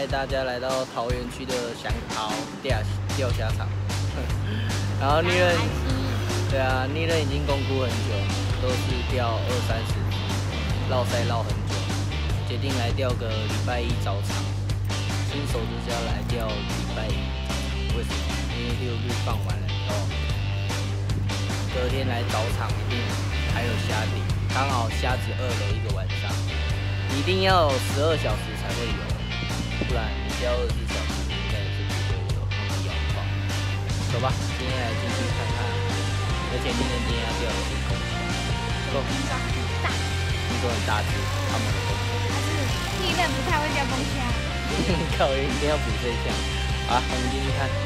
大家来到桃园区的祥豪钓虾场，然后逆刃，对啊，逆刃已经功夫很久，都是钓20-30只，绕赛绕很久，决定来钓个礼拜一早场，新手就是要来钓礼拜一，为什么？因为6日放完了以后，隔天来早场一定还有虾顶，刚好虾子饿了一个晚上，一定要有12小时才会有，不然你钓24小时应该是不会有那么摇爆。走吧，今天来进去看看，而且逆刃今天要钓的是公虾，够， 听说很大， 听说很大只，他们的公虾。 但是逆刃不太会钓公虾。 靠，一定要补这一项。好，我们进去看。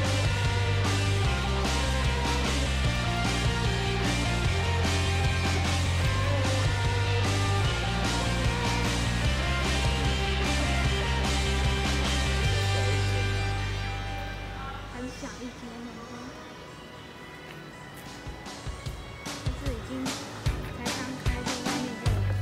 很小一间但是已经才刚开，就外面就有。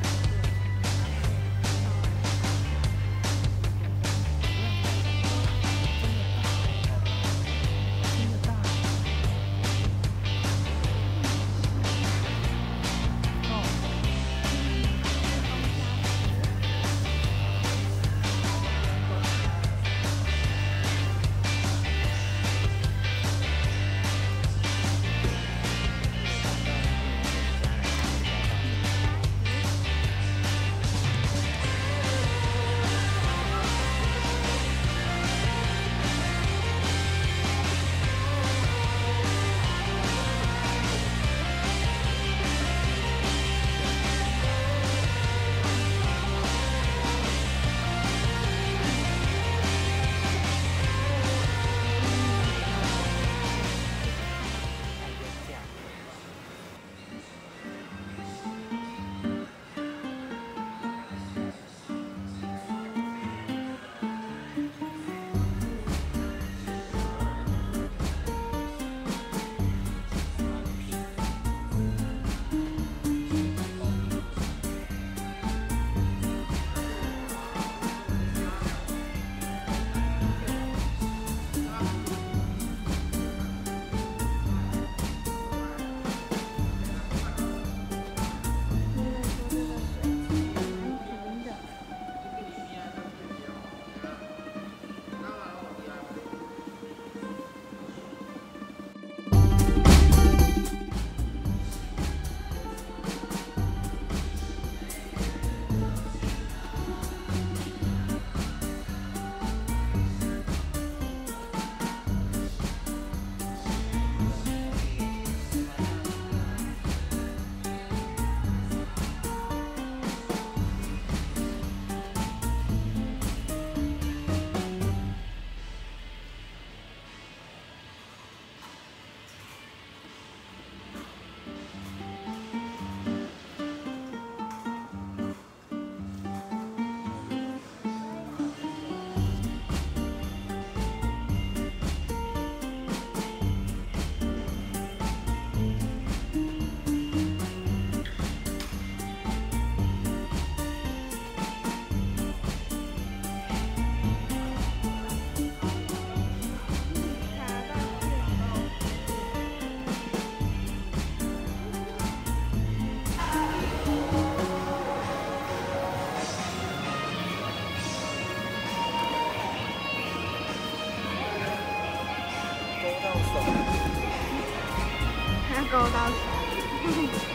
勾到手。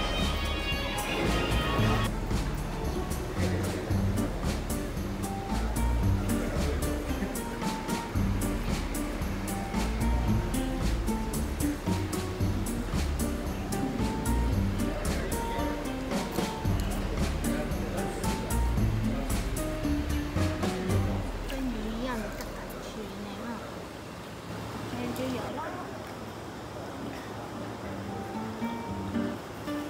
跟鱼一样的感觉呢，现在就有了。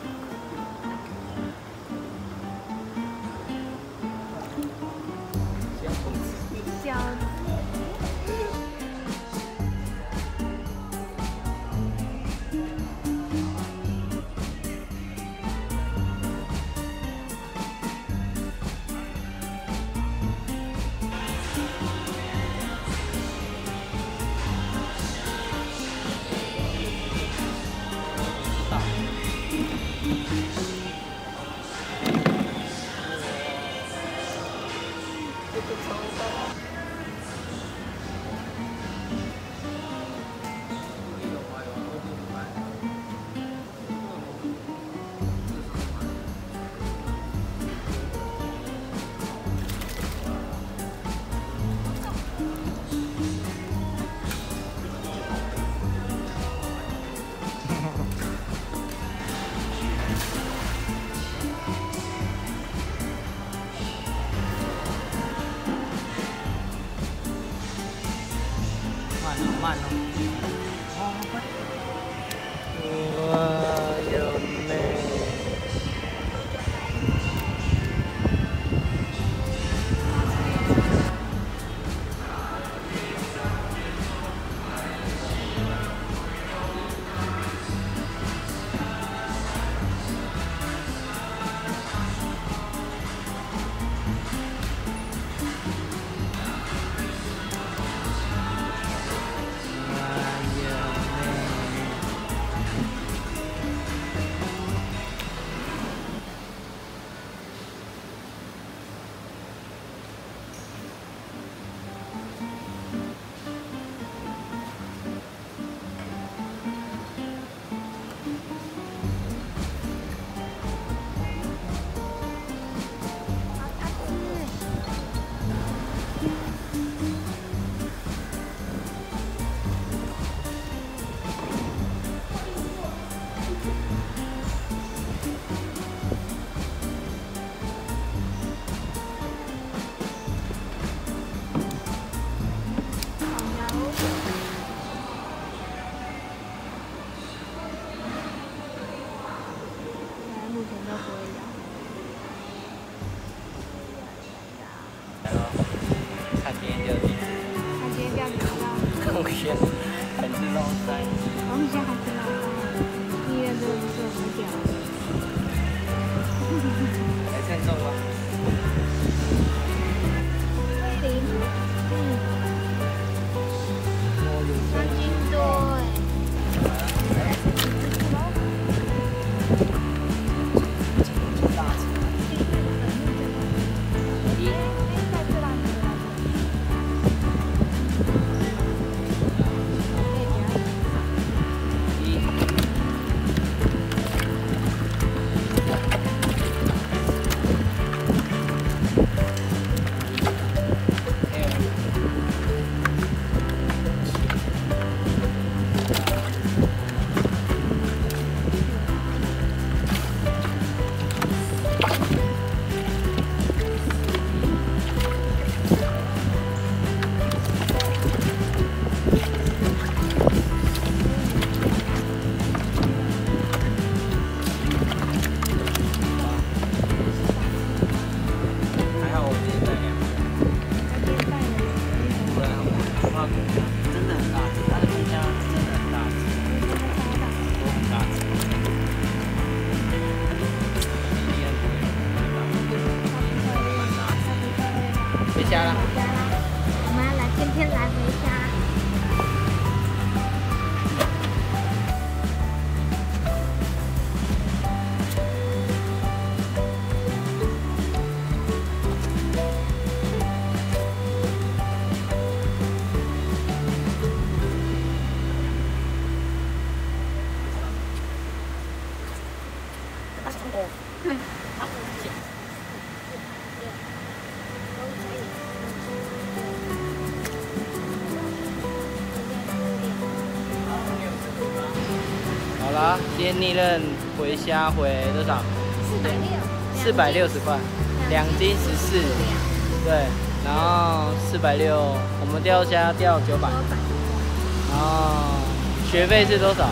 慢哦。哇，有美。看今天钓几只？ 他今天钓几只？ 贡献还是捞山？ 龙虾还是捞山？医院真的不是很屌。 还称重吗？ 3斤多哎。 家了。 我们要来今天来回家。 好啦，今天逆刃回虾回多少？460块，2斤14。对，然后460，我们钓虾钓900，然后学费是多少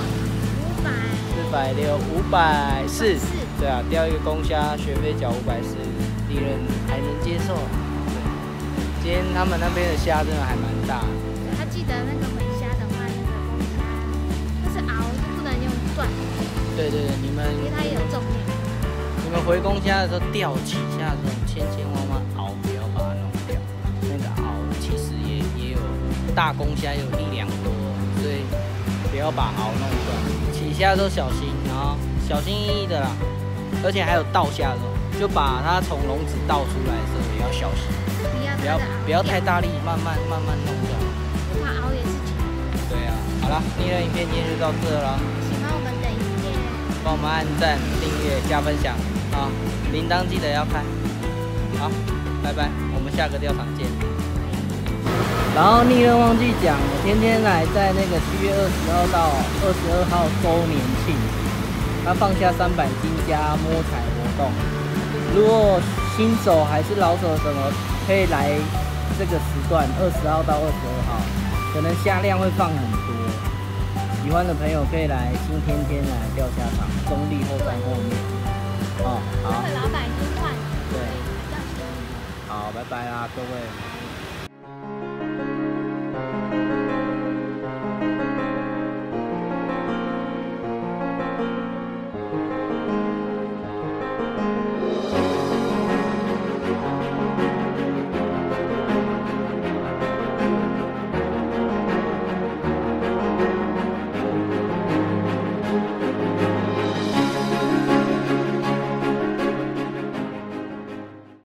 ？460，540。对啊，钓一个公虾学费缴540，利润还能接受。对，今天他们那边的虾真的还蛮大的。 他记得那个回虾的话，那个公虾它是熬，是不能用断。 对对对，你们因为它也有重量。 你们回公虾的时候钓起虾的时候，千万熬，不要把它弄掉。那个熬其实也有大公虾有1两多，所以不要把熬弄断。起虾都小心，然后小心翼翼的啦。而且还有倒虾的时候，就把它从笼子倒出来的时候也要小心，不要太大力，慢慢弄掉。 怕熬也是钱。 对啊，好了，逆刃影片今天就到这了。 喜欢我们的影片， 帮我们按赞、订阅、加分享啊，铃铛记得要开。好，拜拜，我们下个钓场见。然后逆刃忘记讲，我天天来在那个7月20号到22号周年庆。他放下300斤加摸彩活动，如果新手还是老手什么，可以来这个时段，20号到22号。 可能虾量会放很多。喜欢的朋友可以来新天天来钓虾场，中立后站后面。哦，好。 那个老板已经换了。 对。好，拜拜啦，各位。